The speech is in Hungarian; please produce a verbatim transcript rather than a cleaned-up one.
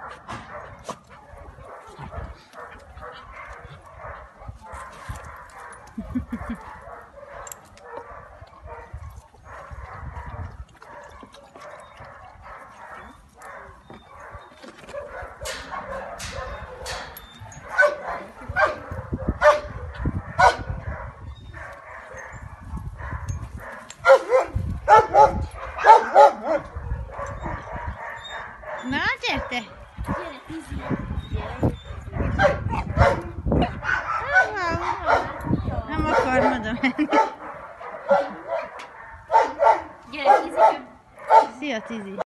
Na, gyerte! Gyere, Tizi! Nem akar oda menni. Gyere, Tizi! Szia, Tizi!